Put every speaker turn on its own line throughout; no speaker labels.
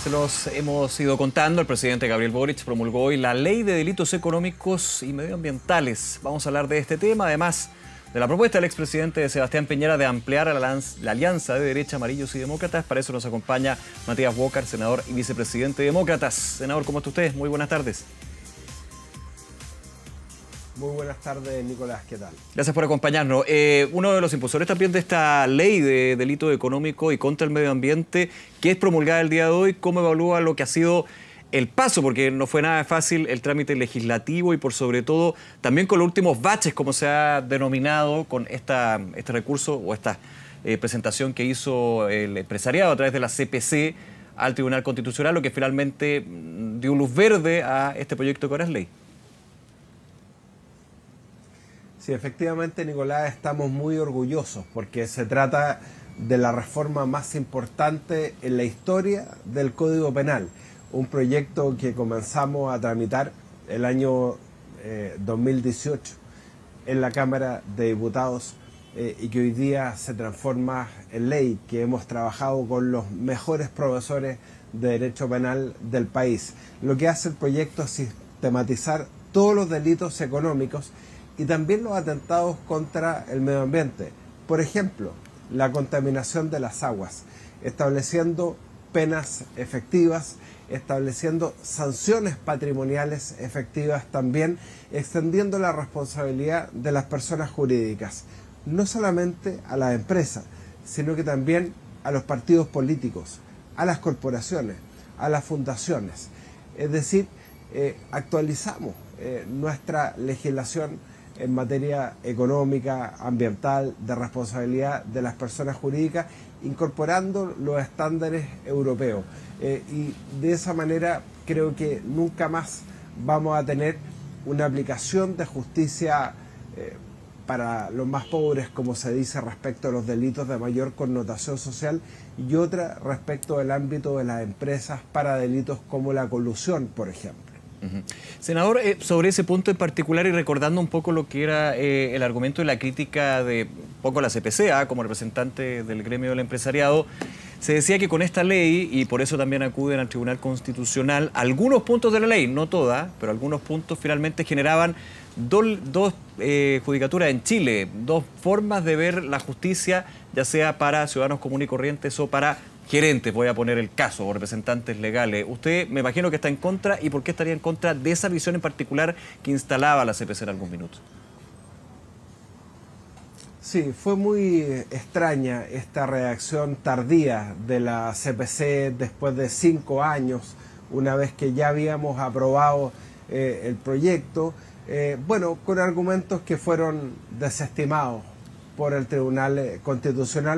Se los hemos ido contando, el presidente Gabriel Boric promulgó hoy la Ley de Delitos Económicos y Medioambientales. Vamos a hablar de este tema, además de la propuesta del expresidente Sebastián Piñera de ampliar la alianza de derecha, amarillos y demócratas. Para eso nos acompaña Matías Walker, senador y vicepresidente de Demócratas. Senador, ¿cómo está usted? Muy buenas tardes.
Muy buenas tardes, Nicolás, ¿qué tal?
Gracias por acompañarnos. Uno de los impulsores también de esta ley de delito económico y contra el medio ambiente, que es promulgada el día de hoy, ¿cómo evalúa lo que ha sido el paso? Porque no fue nada fácil el trámite legislativo y por sobre todo también con los últimos baches, como se ha denominado, con este recurso o esta presentación que hizo el empresariado a través de la CPC al Tribunal Constitucional, lo que finalmente dio luz verde a este proyecto que ahora es ley.
Sí, efectivamente, Nicolás, estamos muy orgullosos porque se trata de la reforma más importante en la historia del Código Penal. Un proyecto que comenzamos a tramitar el año 2018 en la Cámara de Diputados y que hoy día se transforma en ley, que hemos trabajado con los mejores profesores de Derecho Penal del país. Lo que hace el proyecto es sistematizar todos los delitos económicos y también los atentados contra el medio ambiente. Por ejemplo, la contaminación de las aguas, estableciendo penas efectivas, estableciendo sanciones patrimoniales efectivas también, extendiendo la responsabilidad de las personas jurídicas, no solamente a las empresas, sino que también a los partidos políticos, a las corporaciones, a las fundaciones. Es decir, actualizamos nuestra legislación en materia económica, ambiental, de responsabilidad de las personas jurídicas, incorporando los estándares europeos. Y de esa manera creo que nunca más vamos a tener una aplicación de justicia para los más pobres, como se dice, respecto a los delitos de mayor connotación social, y otra respecto del ámbito de las empresas para delitos como la colusión, por ejemplo.
Senador, sobre ese punto en particular y recordando un poco lo que era el argumento de la crítica de un poco la CPC, como representante del gremio del empresariado, se decía que con esta ley, y por eso también acuden al Tribunal Constitucional, algunos puntos de la ley, no toda, pero algunos puntos finalmente generaban dos judicaturas en Chile, dos formas de ver la justicia, ya sea para ciudadanos comunes y corrientes o para gerentes, voy a poner el caso, o representantes legales. Usted me imagino que está en contra, ¿y por qué estaría en contra de esa visión en particular que instalaba la CPC en algún minuto?
Sí, fue muy extraña esta reacción tardía de la CPC después de 5 años, una vez que ya habíamos aprobado el proyecto, bueno, con argumentos que fueron desestimados por el Tribunal Constitucional.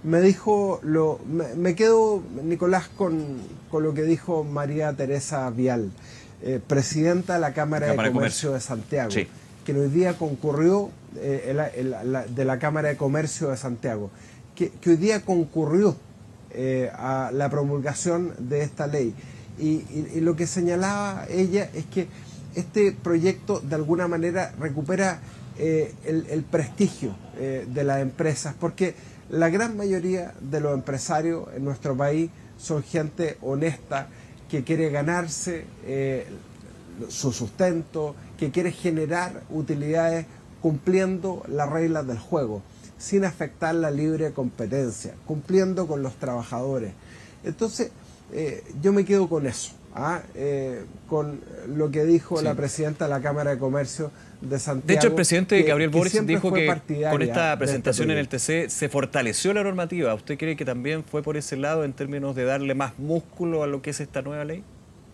Me quedo, Nicolás, con lo que dijo María Teresa Vial, presidenta de la Cámara de Comercio de Santiago, sí, que hoy día concurrió, de la Cámara de Comercio de Santiago, que hoy día concurrió a la promulgación de esta ley. Y lo que señalaba ella es que este proyecto de alguna manera recupera el prestigio de las empresas, porque la gran mayoría de los empresarios en nuestro país son gente honesta que quiere ganarse su sustento, que quiere generar utilidades cumpliendo las reglas del juego, sin afectar la libre competencia, cumpliendo con los trabajadores. Entonces, yo me quedo con eso, con lo que dijo la presidenta de la Cámara de Comercio de Santiago.
De hecho, el presidente Gabriel Boric dijo que con esta presentación en el TC se fortaleció la normativa. ¿Usted cree que también fue por ese lado en términos de darle más músculo a lo que es esta nueva ley?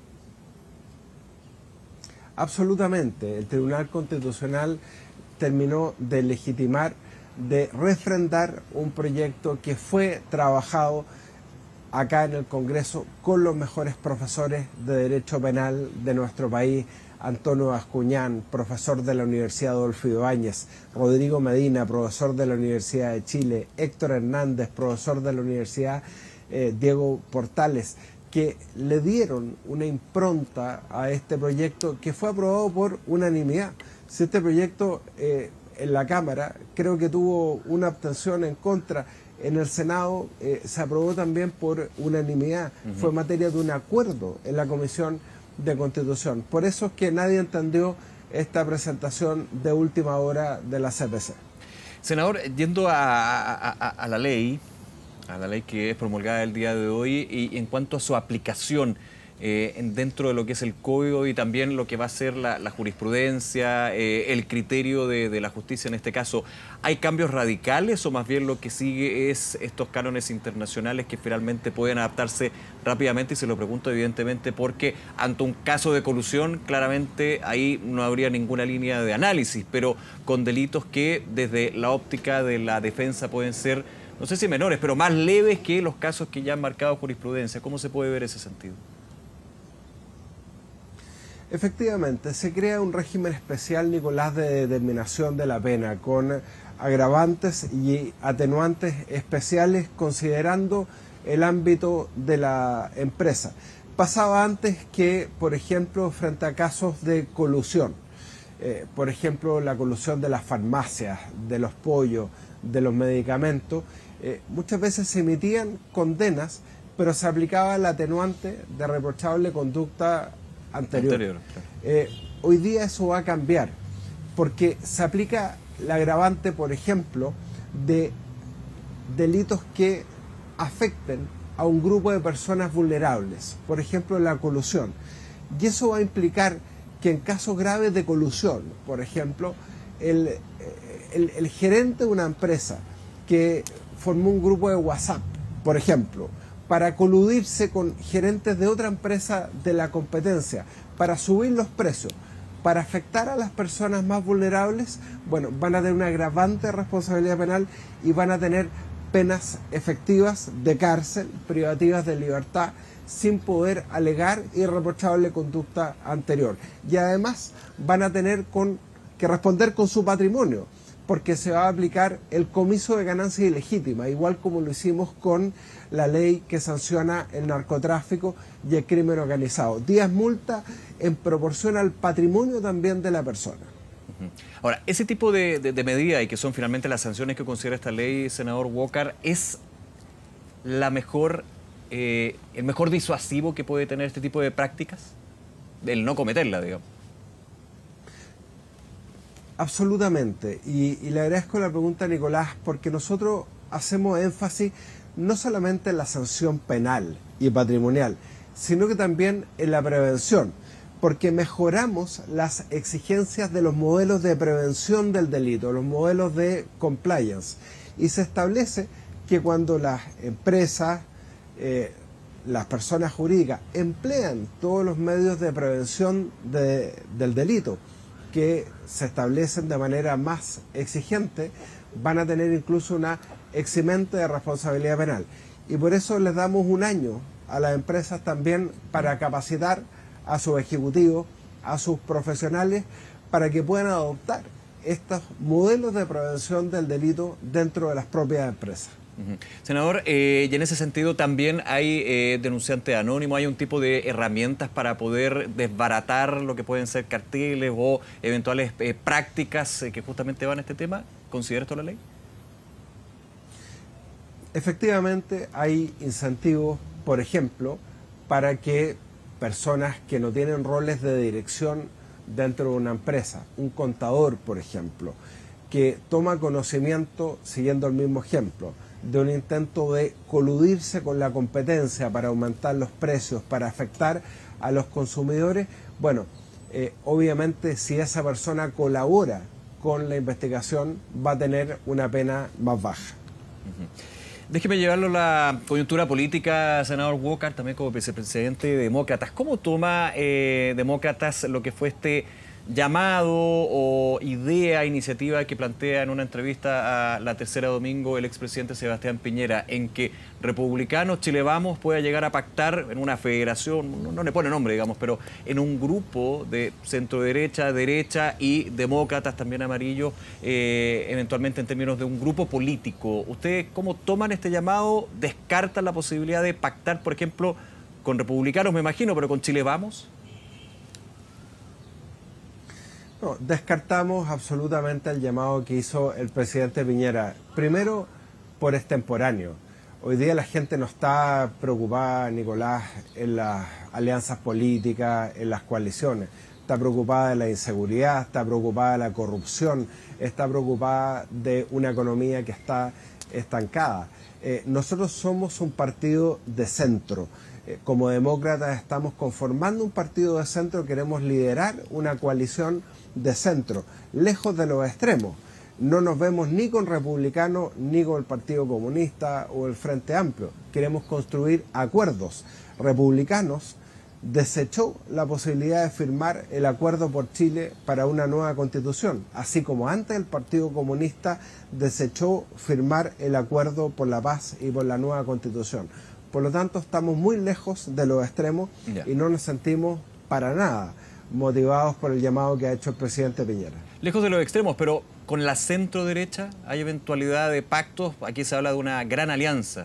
Absolutamente. El Tribunal Constitucional terminó de legitimar, de refrendar un proyecto que fue trabajado acá en el Congreso con los mejores profesores de Derecho Penal de nuestro país: Antonio Bascuñán, profesor de la Universidad Adolfo Ibáñez; Rodrigo Medina, profesor de la Universidad de Chile; Héctor Hernández, profesor de la Universidad Diego Portales, que le dieron una impronta a este proyecto que fue aprobado por unanimidad. Si este proyecto en la Cámara creo que tuvo una abstención en contra, en el Senado se aprobó también por unanimidad. Fue materia de un acuerdo en la Comisión de Constitución. Por eso es que nadie entendió esta presentación de última hora de la CPC.
Senador, yendo a la ley que es promulgada el día de hoy y en cuanto a su aplicación dentro de lo que es el código y también lo que va a ser la jurisprudencia, el criterio de la justicia en este caso, ¿hay cambios radicales o más bien lo que sigue es estos cánones internacionales que finalmente pueden adaptarse rápidamente? Y se lo pregunto evidentemente porque ante un caso de colusión claramente ahí no habría ninguna línea de análisis, pero con delitos que desde la óptica de la defensa pueden ser, no sé si menores, pero más leves que los casos que ya han marcado jurisprudencia. ¿Cómo se puede ver ese sentido?
Efectivamente, se crea un régimen especial, Nicolás, de determinación de la pena, con agravantes y atenuantes especiales considerando el ámbito de la empresa. Pasaba antes que, por ejemplo, frente a casos de colusión, por ejemplo, la colusión de las farmacias, de los pollos, de los medicamentos, muchas veces se emitían condenas, pero se aplicaba el atenuante de reprochable conducta anterior. Claro. Hoy día eso va a cambiar porque se aplica el agravante, por ejemplo, de delitos que afecten a un grupo de personas vulnerables, por ejemplo la colusión, y eso va a implicar que en casos graves de colusión, por ejemplo, el gerente de una empresa que formó un grupo de WhatsApp, por ejemplo, para coludirse con gerentes de otra empresa de la competencia, para subir los precios, para afectar a las personas más vulnerables, bueno, van a tener una agravante responsabilidad penal y van a tener penas efectivas de cárcel, privativas de libertad, sin poder alegar irreprochable conducta anterior. Y además van a tener que responder con su patrimonio, porque se va a aplicar el comiso de ganancia ilegítima, igual como lo hicimos con la ley que sanciona el narcotráfico y el crimen organizado. 10 multas en proporción al patrimonio también de la persona.
Ahora, ese tipo de medidas y que son finalmente las sanciones que considera esta ley, senador Walker, ¿es el mejor disuasivo que puede tener este tipo de prácticas? El no cometerla, digamos.
Absolutamente, y le agradezco la pregunta, Nicolás, porque nosotros hacemos énfasis no solamente en la sanción penal y patrimonial, sino que también en la prevención, porque mejoramos las exigencias de los modelos de prevención del delito, los modelos de compliance, y se establece que cuando las empresas, las personas jurídicas emplean todos los medios de prevención del delito, que se establecen de manera más exigente, van a tener incluso una eximente de responsabilidad penal. Y por eso les damos un año a las empresas también para capacitar a sus ejecutivos, a sus profesionales, para que puedan adoptar estos modelos de prevención del delito dentro de las propias empresas.
Senador, y en ese sentido también hay denunciantes anónimos, hay un tipo de herramientas para poder desbaratar lo que pueden ser carteles o eventuales prácticas que justamente van a este tema. ¿Considera esto la ley?
Efectivamente hay incentivos, por ejemplo, para que personas que no tienen roles de dirección dentro de una empresa, un contador, por ejemplo, que toma conocimiento, siguiendo el mismo ejemplo, de un intento de coludirse con la competencia para aumentar los precios, para afectar a los consumidores, bueno, obviamente si esa persona colabora con la investigación va a tener una pena más baja.
Déjeme llevarlo a la coyuntura política, senador Walker, también como vicepresidente de Demócratas. ¿Cómo toma Demócratas lo que fue este llamado o idea, iniciativa que plantea en una entrevista a La Tercera Domingo el expresidente Sebastián Piñera, en que republicanos, Chile Vamos, pueda llegar a pactar en una federación, no le pone nombre, digamos, pero en un grupo de centro-derecha, derecha y demócratas también amarillos, eventualmente en términos de un grupo político? ¿Ustedes cómo toman este llamado? ¿Descartan la posibilidad de pactar, por ejemplo, con republicanos, me imagino, pero con Chile Vamos?
No, descartamos absolutamente el llamado que hizo el presidente Piñera. Primero, por extemporáneo. Hoy día la gente no está preocupada, Nicolás, en las alianzas políticas, en las coaliciones. Está preocupada de la inseguridad, está preocupada de la corrupción, está preocupada de una economía que está estancada. Nosotros somos un partido de centro. Como demócratas estamos conformando un partido de centro, queremos liderar una coalición de centro, lejos de los extremos. No nos vemos ni con republicanos, ni con el Partido Comunista o el Frente Amplio. Queremos construir acuerdos. Republicanos desechó la posibilidad de firmar el acuerdo por Chile para una nueva constitución, así como antes el Partido Comunista desechó firmar el acuerdo por la paz y por la nueva constitución. Por lo tanto, estamos muy lejos de los extremos y no nos sentimos para nada motivados por el llamado que ha hecho el presidente Piñera.
Lejos de los extremos, pero con la centro derecha hay eventualidad de pactos. Aquí se habla de una gran alianza.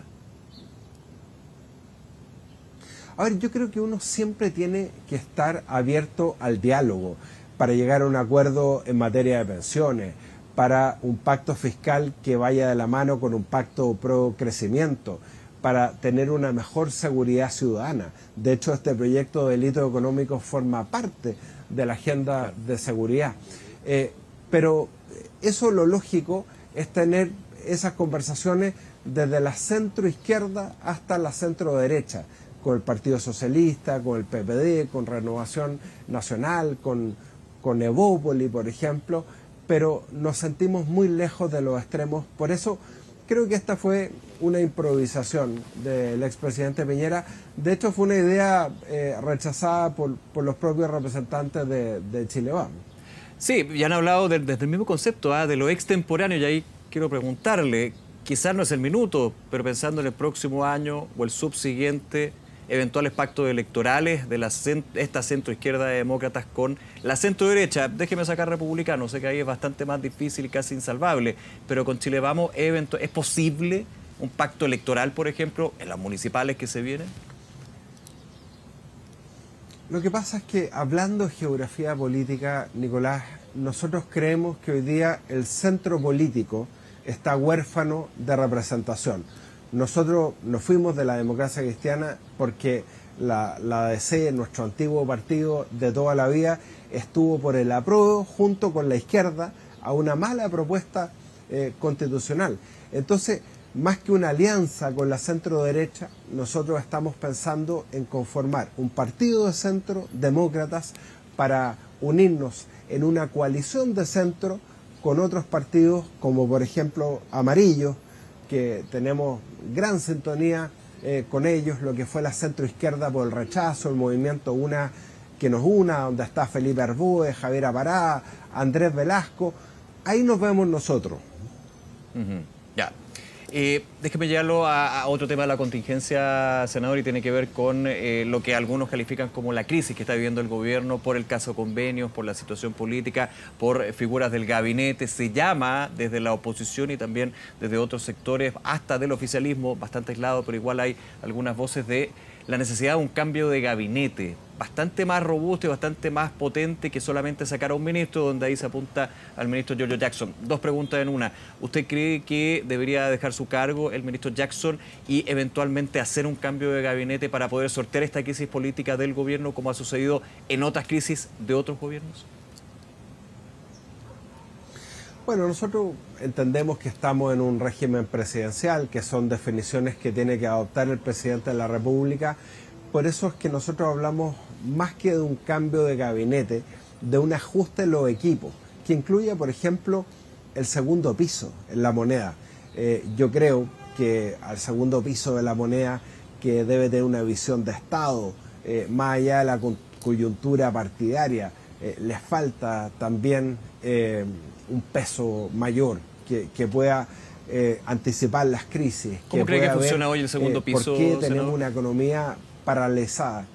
A ver, yo creo que uno siempre tiene que estar abierto al diálogo para llegar a un acuerdo en materia de pensiones, para un pacto fiscal que vaya de la mano con un pacto pro crecimiento, para tener una mejor seguridad ciudadana. De hecho, este proyecto de delito económico forma parte de la agenda de seguridad. Pero eso, lo lógico es tener esas conversaciones desde la centro izquierda hasta la centro derecha, con el Partido Socialista, con el PPD, con Renovación Nacional, con Evópoli, por ejemplo, pero nos sentimos muy lejos de los extremos. Por eso creo que esta fue una improvisación del expresidente Piñera. De hecho, fue una idea rechazada por los propios representantes de Chile Vamos.
Sí, ya han hablado desde el mismo concepto, de lo extemporáneo, y ahí quiero preguntarle, quizás no es el minuto, pero pensando en el próximo año o el subsiguiente, eventuales pactos electorales de esta centro-izquierda de demócratas con la centro-derecha. Déjeme sacar republicanos, sé que ahí es bastante más difícil y casi insalvable, pero con Chile Vamos, ¿es posible un pacto electoral, por ejemplo, en las municipales que se vienen?
Lo que pasa es que, hablando de geografía política, Nicolás, nosotros creemos que hoy día el centro político está huérfano de representación. Nosotros nos fuimos de la democracia cristiana porque la ADC, nuestro antiguo partido de toda la vida, estuvo por el apruebo junto con la izquierda a una mala propuesta constitucional. Entonces, más que una alianza con la centro derecha, nosotros estamos pensando en conformar un partido de centro, demócratas, para unirnos en una coalición de centro con otros partidos como por ejemplo Amarillo, que tenemos gran sintonía con ellos, lo que fue la centroizquierda por el rechazo, el movimiento Una que nos una, donde está Felipe Arbúe, Javier Apará, Andrés Velasco. Ahí nos vemos nosotros.
Ya. Déjeme llevarlo a otro tema de la contingencia, senador, y tiene que ver con lo que algunos califican como la crisis que está viviendo el gobierno por el caso convenios, por la situación política, por figuras del gabinete. Se llama desde la oposición y también desde otros sectores, hasta del oficialismo, bastante aislado, pero igual hay algunas voces de la necesidad de un cambio de gabinete bastante más robusto y bastante más potente que solamente sacar a un ministro, donde ahí se apunta al ministro Giorgio Jackson. Dos preguntas en una. ¿Usted cree que debería dejar su cargo el ministro Jackson y eventualmente hacer un cambio de gabinete para poder sortear esta crisis política del gobierno, como ha sucedido en otras crisis de otros gobiernos?
Bueno, nosotros entendemos que estamos en un régimen presidencial, que son definiciones que tiene que adoptar el presidente de la República. Por eso es que nosotros hablamos más que de un cambio de gabinete, de un ajuste en los equipos, que incluya, por ejemplo, el segundo piso en la moneda. Yo creo que al segundo piso de la moneda, que debe tener una visión de Estado, más allá de la coyuntura partidaria, les falta también un peso mayor que pueda anticipar las crisis.
¿Cómo cree que funciona hoy el segundo piso?
¿Por qué tenemos una economía paralizada?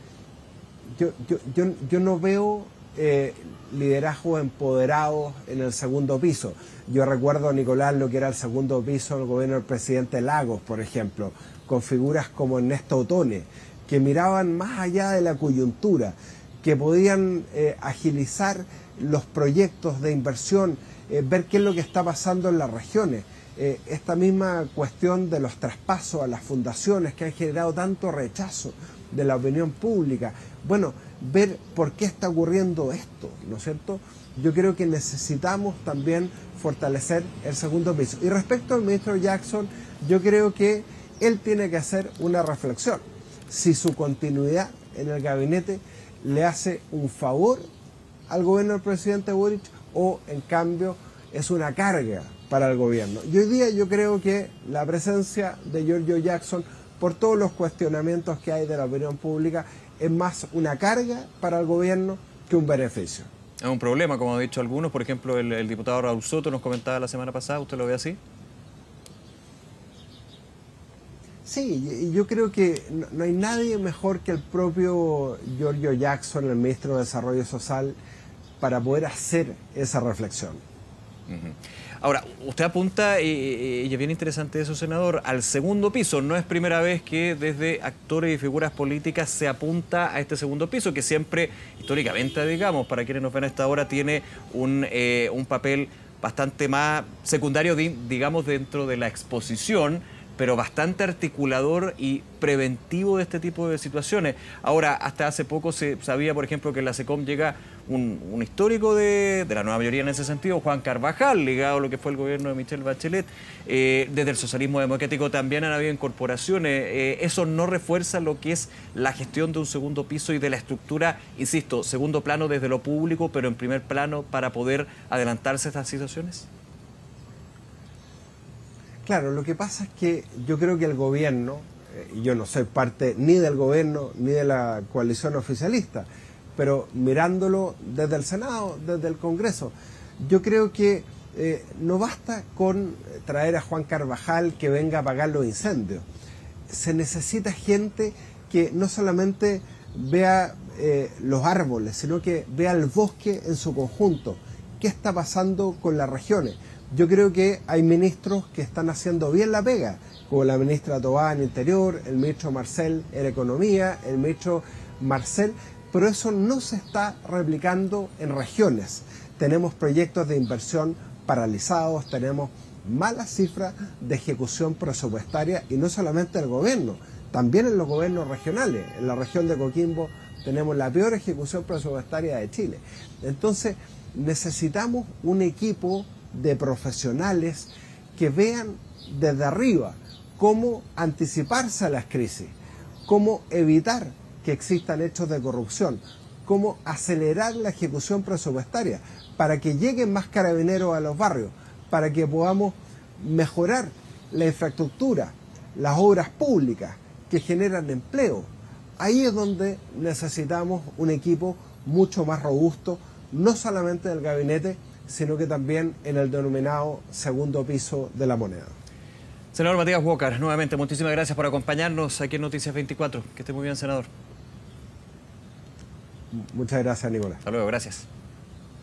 Yo no veo liderazgo empoderado en el segundo piso. Yo recuerdo, Nicolás, lo que era el segundo piso del gobierno del presidente Lagos, por ejemplo, con figuras como Ernesto Otone, que miraban más allá de la coyuntura, que podían agilizar los proyectos de inversión, ver qué es lo que está pasando en las regiones. esta misma cuestión de los traspasos a las fundaciones que han generado tanto rechazo de la opinión pública. Bueno, ver por qué está ocurriendo esto, ¿no es cierto? Yo creo que necesitamos también fortalecer el segundo piso. Y respecto al ministro Jackson, yo creo que él tiene que hacer una reflexión. Si su continuidad en el gabinete le hace un favor al gobierno del presidente Boric o, en cambio, es una carga para el gobierno. Y hoy día yo creo que la presencia de Giorgio Jackson, por todos los cuestionamientos que hay de la opinión pública, es más una carga para el gobierno que un beneficio.
Es un problema, como han dicho algunos. Por ejemplo, el diputado Raúl Soto nos comentaba la semana pasada. ¿Usted lo ve así?
Sí, yo creo que no hay nadie mejor que el propio Giorgio Jackson, el ministro de Desarrollo Social, para poder hacer esa reflexión.
Ahora, usted apunta, y es bien interesante eso, senador, al segundo piso. No es primera vez que desde actores y figuras políticas se apunta a este segundo piso, que siempre, históricamente, digamos, para quienes nos ven a esta hora, tiene un papel bastante más secundario, digamos, dentro de la exposición, pero bastante articulador y preventivo de este tipo de situaciones. Ahora, hasta hace poco se sabía, por ejemplo, que en la SECOM llega un histórico de la nueva mayoría en ese sentido, Juan Carvajal, ligado a lo que fue el gobierno de Michelle Bachelet. Desde el socialismo democrático también han habido incorporaciones. ¿Eso no refuerza lo que es la gestión de un segundo piso y de la estructura, insisto, segundo plano desde lo público, pero en primer plano para poder adelantarse a estas situaciones?
Claro, lo que pasa es que yo creo que el gobierno, y yo no soy parte ni del gobierno ni de la coalición oficialista, pero mirándolo desde el Senado, desde el Congreso, yo creo que no basta con traer a Juan Carvajal que venga a apagar los incendios. Se necesita gente que no solamente vea los árboles, sino que vea el bosque en su conjunto. ¿Qué está pasando con las regiones? Yo creo que hay ministros que están haciendo bien la pega, como la ministra Tobá en Interior, el ministro Marcel en Economía, el ministro Marcel, pero eso no se está replicando en regiones. Tenemos proyectos de inversión paralizados, tenemos malas cifras de ejecución presupuestaria, y no solamente el gobierno, también en los gobiernos regionales. En la región de Coquimbo tenemos la peor ejecución presupuestaria de Chile. Entonces necesitamos un equipo de profesionales que vean desde arriba cómo anticiparse a las crisis, cómo evitar que existan hechos de corrupción, cómo acelerar la ejecución presupuestaria para que lleguen más carabineros a los barrios, para que podamos mejorar la infraestructura, las obras públicas que generan empleo. Ahí es donde necesitamos un equipo mucho más robusto, no solamente del gabinete, sino que también en el denominado segundo piso de la moneda.
Senador Matías Walker, nuevamente muchísimas gracias por acompañarnos aquí en Noticias 24. Que esté muy bien, senador.
Muchas gracias, Nicolás.
Hasta luego, gracias.